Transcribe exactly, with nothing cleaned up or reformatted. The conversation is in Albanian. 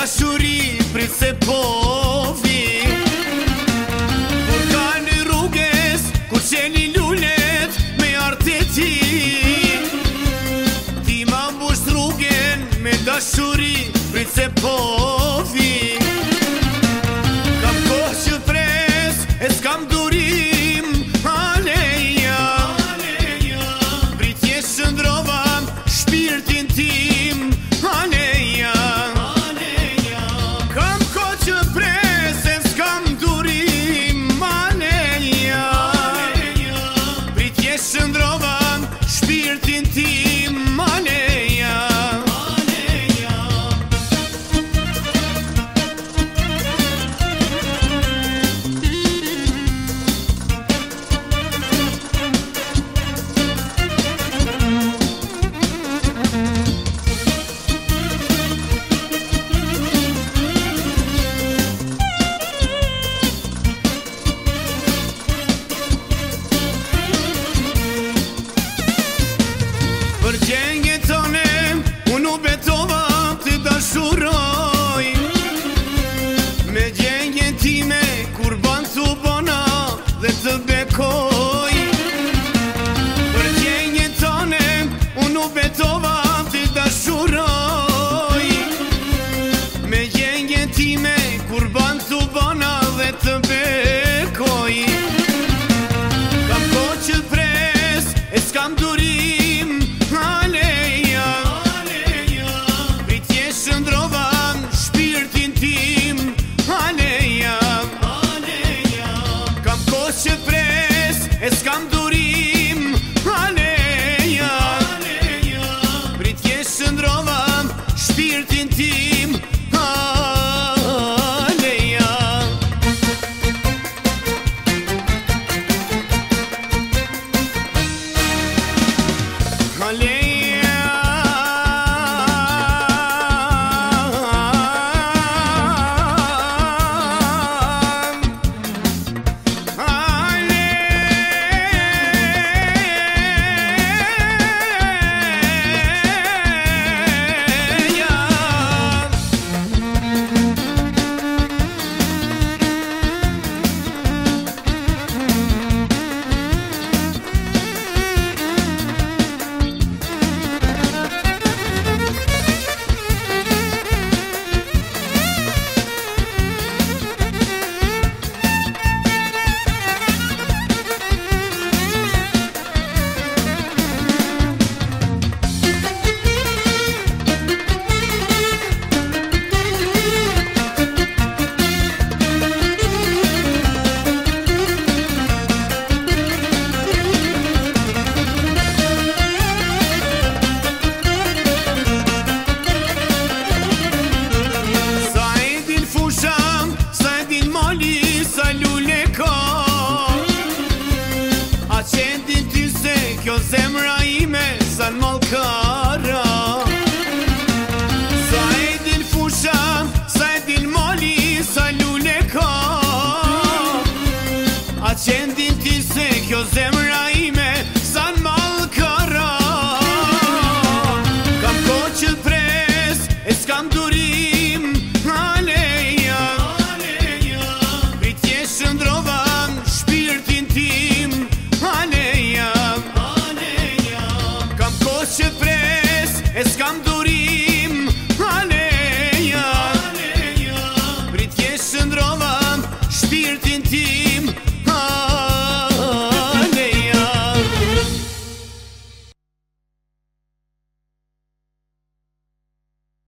dashuri prit se povi Kur ka në rruges, kur qeni lullet me arte ti Ti ma mbush rrugen me dashuri prit se povi Kam kohë që pres, e s'kam durim Aleja Pritje shëndrova shpirtin tim Aleja Kam kohë që pres, e s'kam durim Aleja Pritje shëndrova shpirtin tim Aleja Për gjengje tone, unë u betova të dashuroj Me gjengje time, kur ban të bona dhe të bekoj Për gjengje tone, unë u betova të dashuroj Me gjengje time, kur ban të bona dhe të bekoj Kam kohë që pres, e s'kam durim Aleja Pritje shëndrova shpirtin tim Aleja Kam kohë që pres, e s'kam durim Aleja Pritje shëndrova shpirtin tim Aleja Aleja Zemra